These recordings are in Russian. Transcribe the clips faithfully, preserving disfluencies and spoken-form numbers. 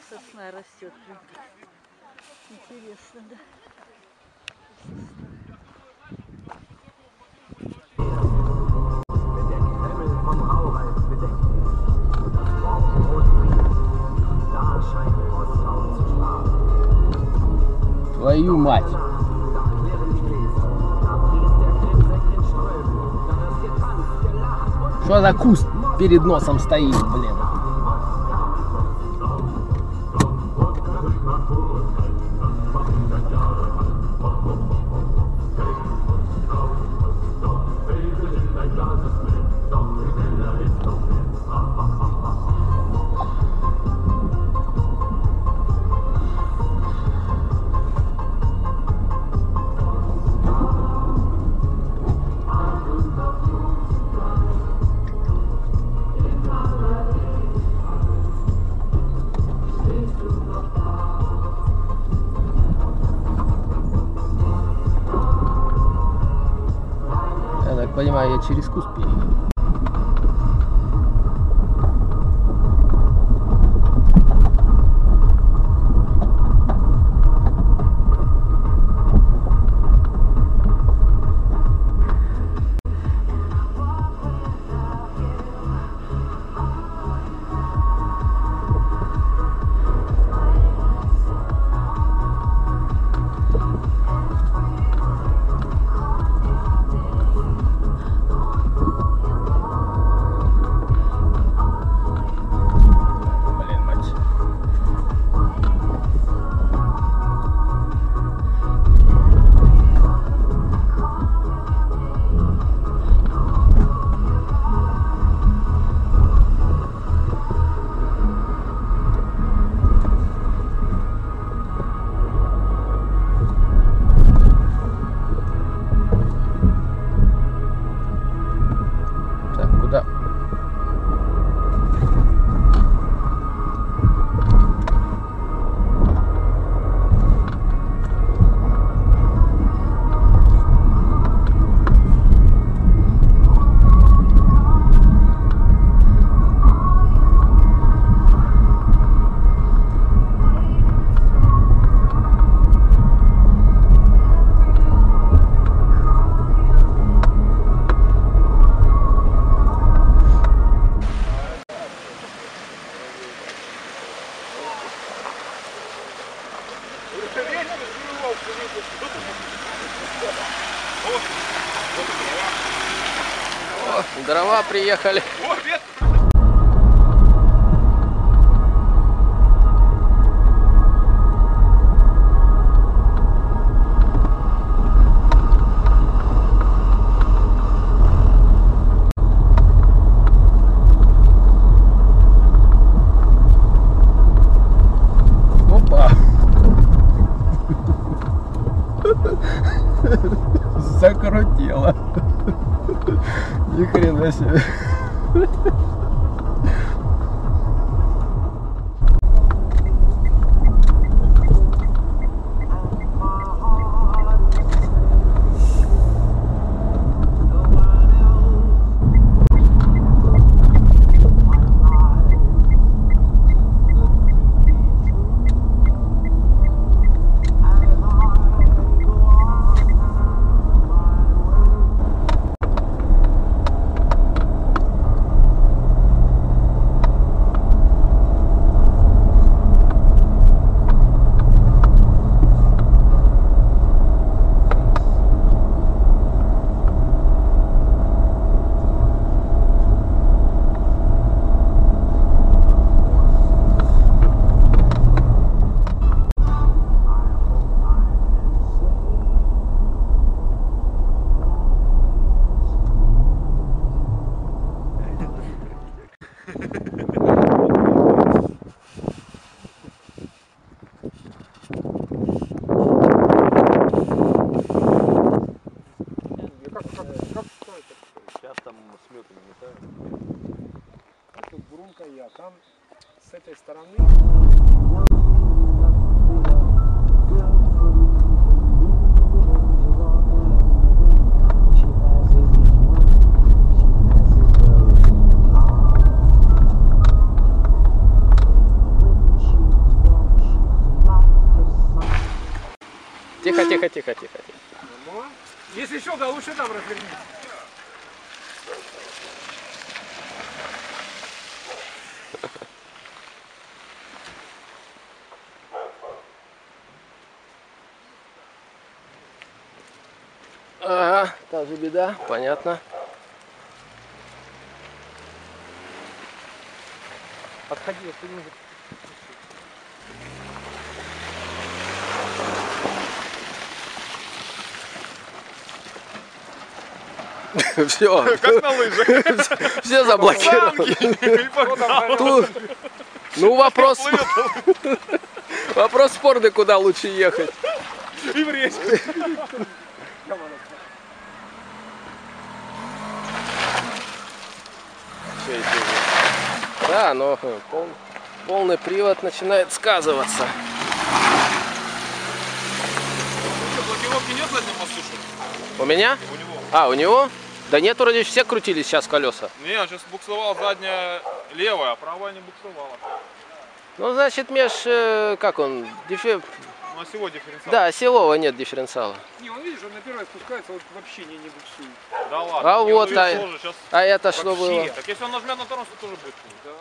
сосна растет. Интересно, да? Твою мать! Что за куст перед носом стоит, блин? Я так понимаю, я через куст перейду. Куда? О, дрова приехали. Опа! Закрутило. Ни хрена себе. Сейчас там сметы наметают. А тут Брунка я, там с этой стороны. тихо, тихо, тихо. Ну, если что, да лучше там развернись. Ага, та же беда, понятно. Отходи, отходи. Все. Как на лыжах. Все заблокированы. Тут, ну вопрос, вопрос спорный, куда лучше ехать. И в речку. Да, но пол, полный привод начинает сказываться. Блокировки нет на этом мосту? У меня? У него. А, у него? Да нет, вроде все крутились сейчас колеса. Не, он сейчас буксовал задняя левая, а правая не буксовала. Ну, значит, меж, э, как он, диффе... Ну, а всего дифференциал. Да, осевого нет дифференциала. Не, он видишь, он на первой спускается, вот вообще не, не буксует. Да ладно. А не, вот, ну, а, тоже сейчас а это что вообще. было? Так если он нажмет на тормоз, то тоже будет. Да.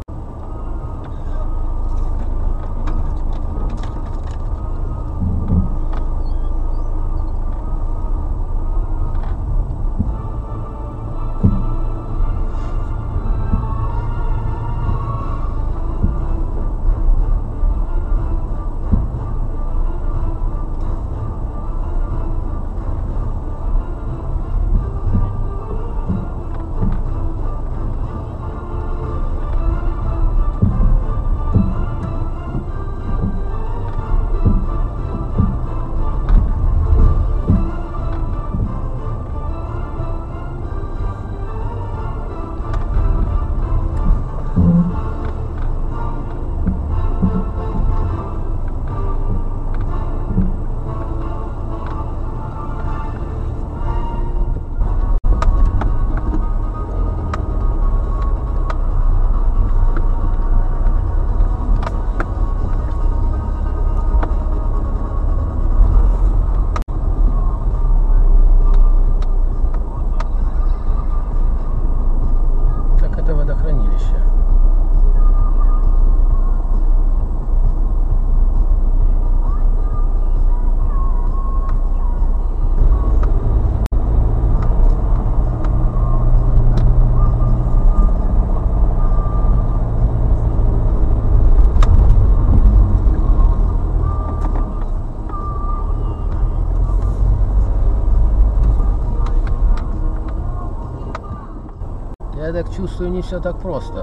Я так чувствую, не все так просто.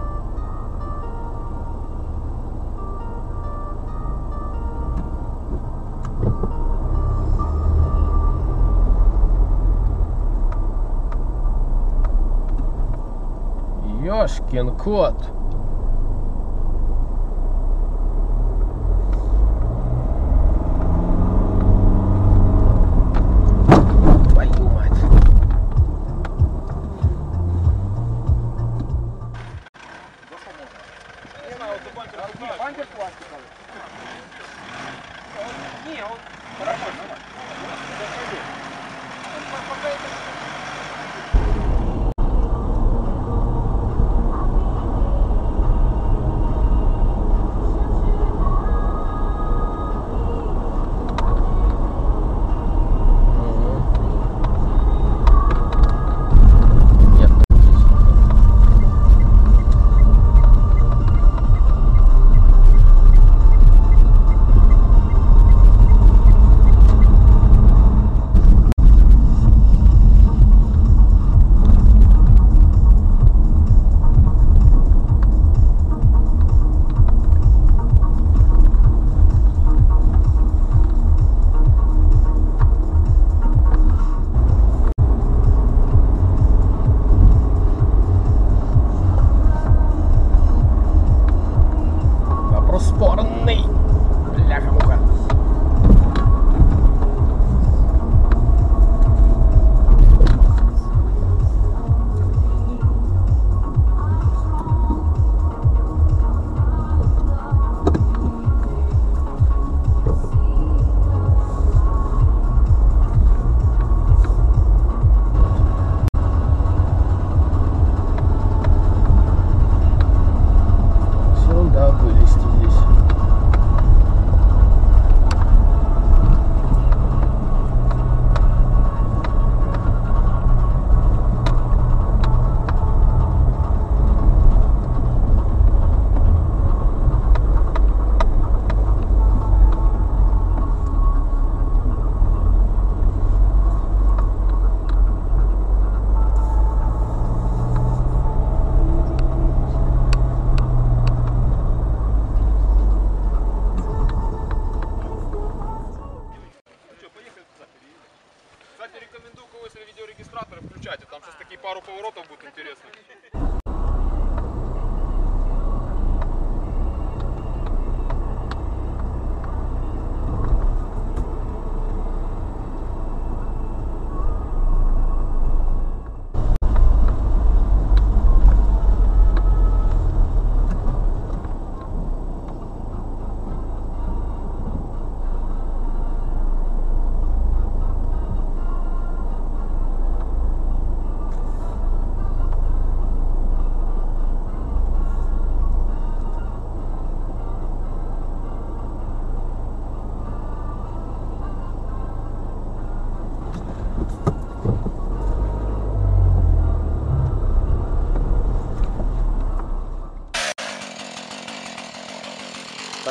Ёшкин кот! Твою мать! Бампер пластиковый. Не, он нормально. Пока это...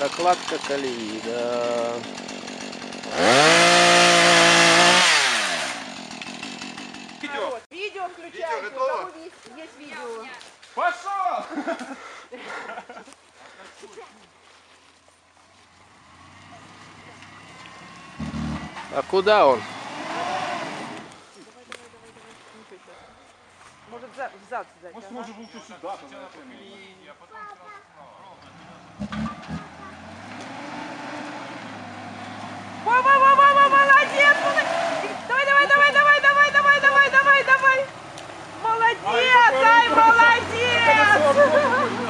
Прокладка колеи, да. Видео. Видео включайте, у кого есть, есть видео. Пошел! А куда он? Может за, взад взять. Может, ага. может быть, и сюда. Во-во-во-во-во, молодец! молодец! Давай, давай, давай, давай, давай, давай, давай, давай, давай! Молодец, ай, молодец!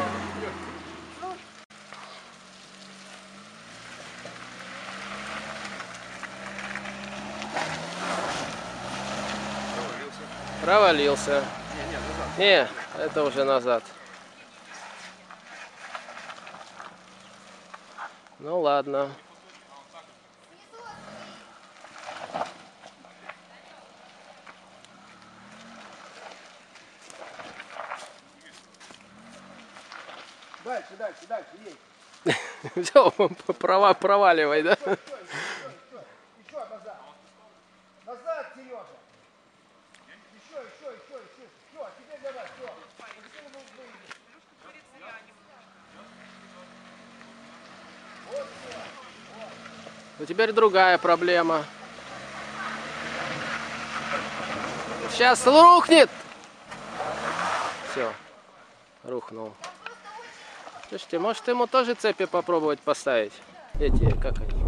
Провалился. Не, это уже назад. Ну ладно. Дальше, дальше, дальше, есть. Все, права, проваливай, да? Еще назад. Назад, Сережа. Еще, еще, еще, еще. Все, теперь давай, все. Ну теперь другая проблема. Сейчас рухнет. Все, рухнул. Слушайте, может ему тоже цепи попробовать поставить? Эти, как они?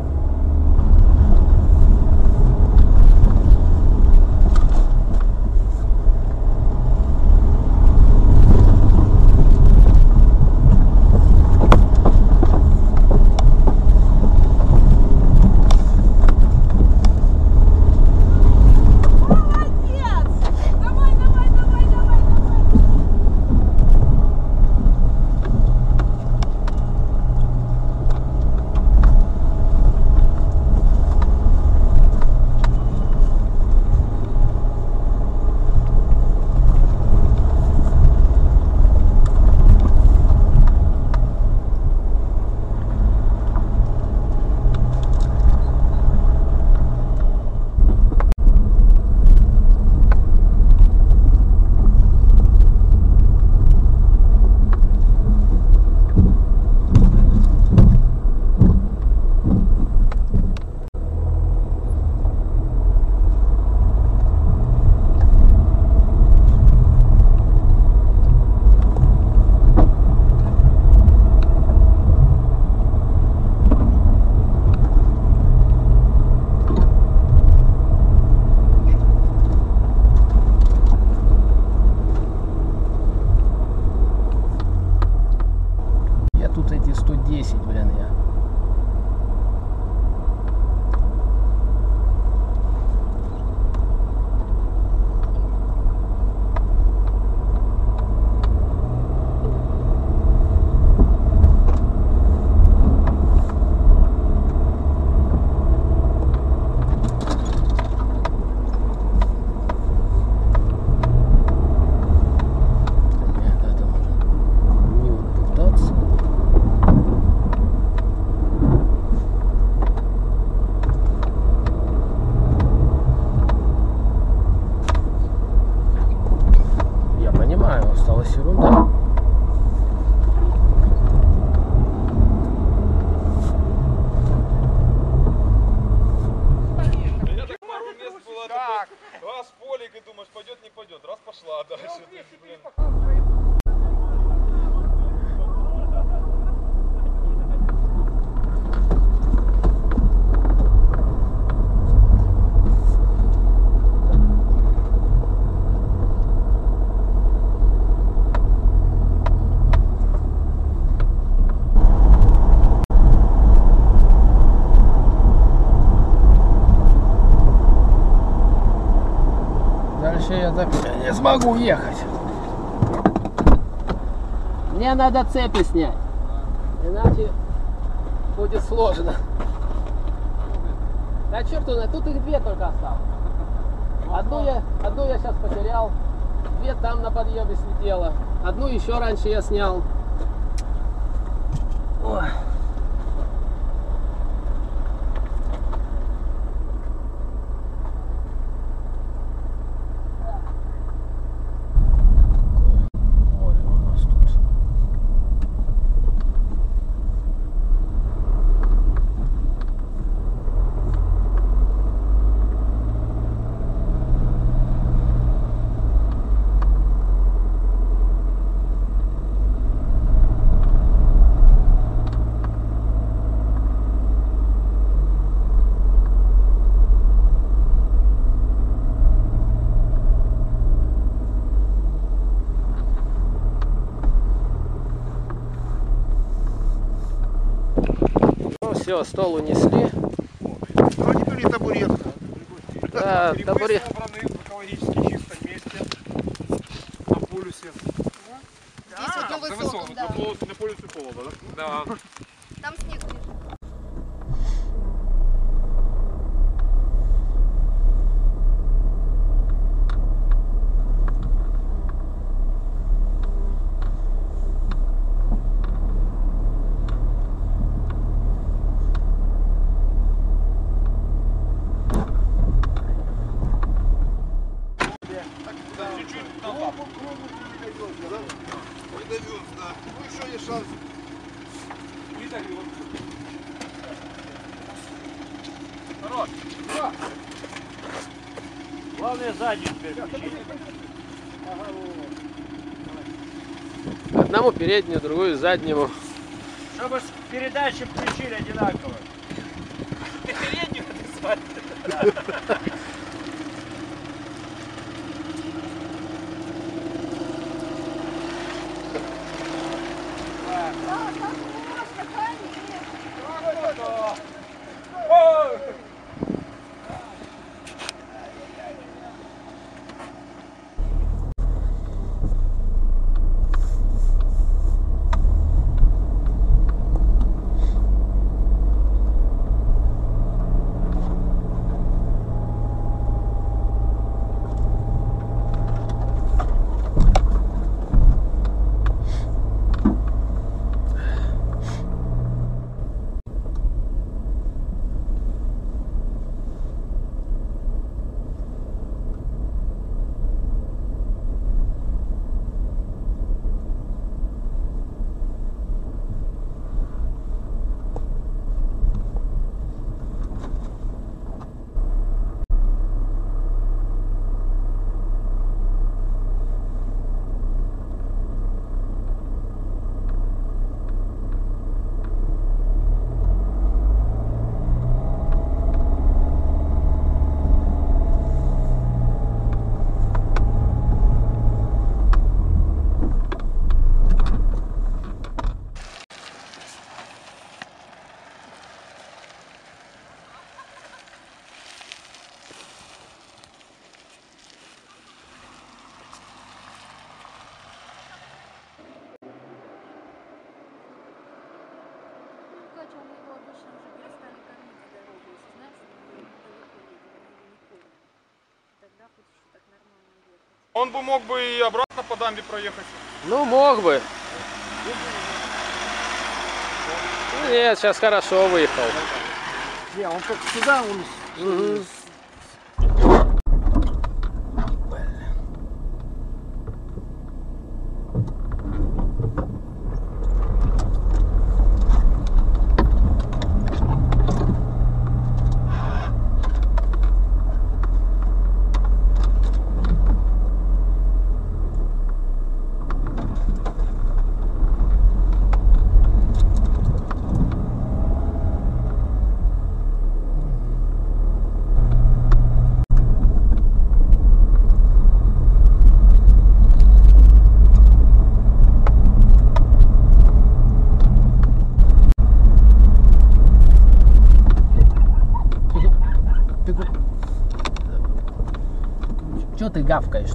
десять, блин, я. Осталась ерунда. Я так пару мест было такой, раз полик и думаешь, пойдет, не пойдет, раз пошла дальше. Блин. Дальше я так не смогу ехать. Мне надо цепи снять, иначе будет сложно. Да черт, тут их две только осталось. Одну я, одну я сейчас потерял, две там на подъеме слетело. Одну еще раньше я снял. Ой. Все, стол унесли. Вроде бы не табуретка. Да, табурет. собраны в экологически чистом месте. На полюсе. Здесь вот на высоком, да. На полюсе холода, да? Да. Там снег лежит. Чуть-чуть там. Не довез, да. Ну еще есть шанс. Не довез. Хорош. Главное заднюю теперь включить. Одному переднему, другую заднему. Чтобы передачи включили одинаково. Ты переднюю написать. Катя, мы его обычно уже перестали кормить с дороги, если знаешь, что мы далеко едем, мы его не кормим. Тогда хоть еще так нормально ехать. Он бы мог бы и обратно по дамбе проехать. Ну, мог бы. Нет, сейчас хорошо выехал. Не, он как сюда, он... Мгм. Чего ты гавкаешь?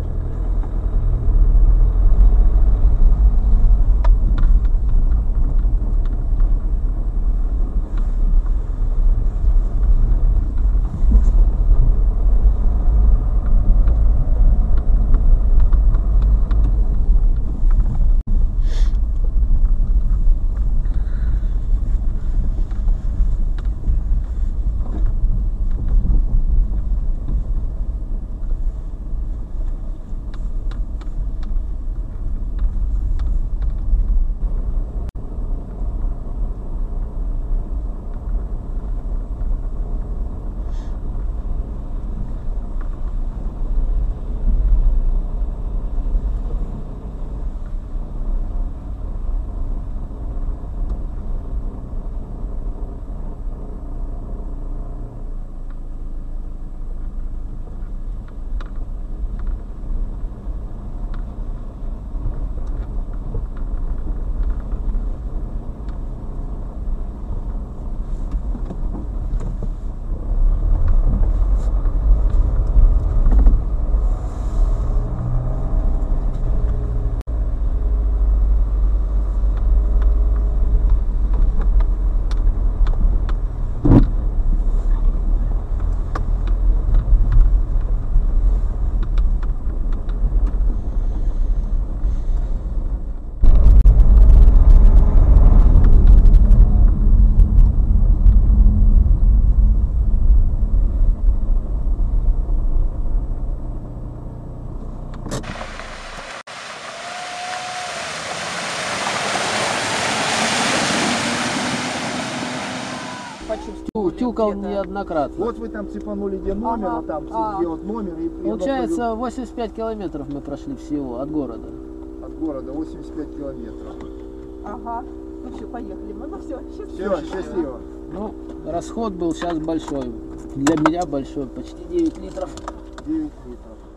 тюкал где-то. неоднократно. Вот вы там цепанули где номер, Ага. вот там А. где вот номер и и оно Получается, восемьдесят пять километров мы прошли всего от города. пойдет от города восемьдесят пять километров. Ага. Ну все, поехали. Мы, ну все, Все, счастливо. Ну, расход был сейчас большой. Для меня большой, почти девять литров. девять литров.